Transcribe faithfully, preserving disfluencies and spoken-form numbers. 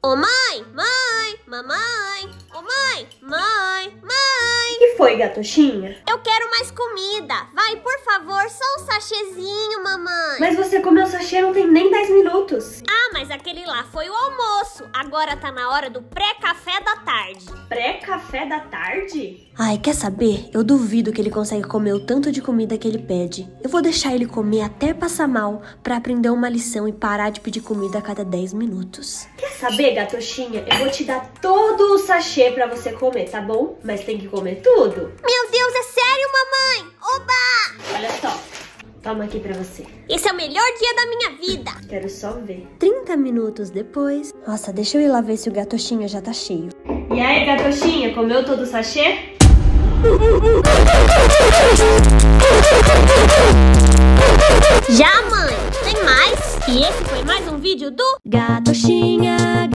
Ô mãe, mãe, mamãe, ô mãe, mãe, mãe. O que foi, Gatoxinha? Eu quero mais comida. Vai, por favor, só um sachêzinho, mamãe. Mas você comeu sachê não tem nem dez minutos. Ah, mas aquele lá foi o almoço. Agora tá na hora do pré-café da tarde. Pré-café da tarde? Ai, quer saber? Eu duvido que ele consegue comer o tanto de comida que ele pede. Eu vou deixar ele comer até passar mal pra aprender uma lição e parar de pedir comida a cada dez minutos. Quer saber, Gatoxinha? Eu vou te dar todo o sachê pra você comer, tá bom? Mas tem que comer tudo. Meu Deus, é sério, mamãe? Oba! Olha só, toma aqui pra você. Esse é o melhor dia da minha vida. Quero só ver. trinta minutos depois... Nossa, deixa eu ir lá ver se o Gatoxinha já tá cheio. E aí, Gatoxinha, comeu todo o sachê? Já, mãe? Tem mais? E esse foi mais um vídeo do Gatoxinha...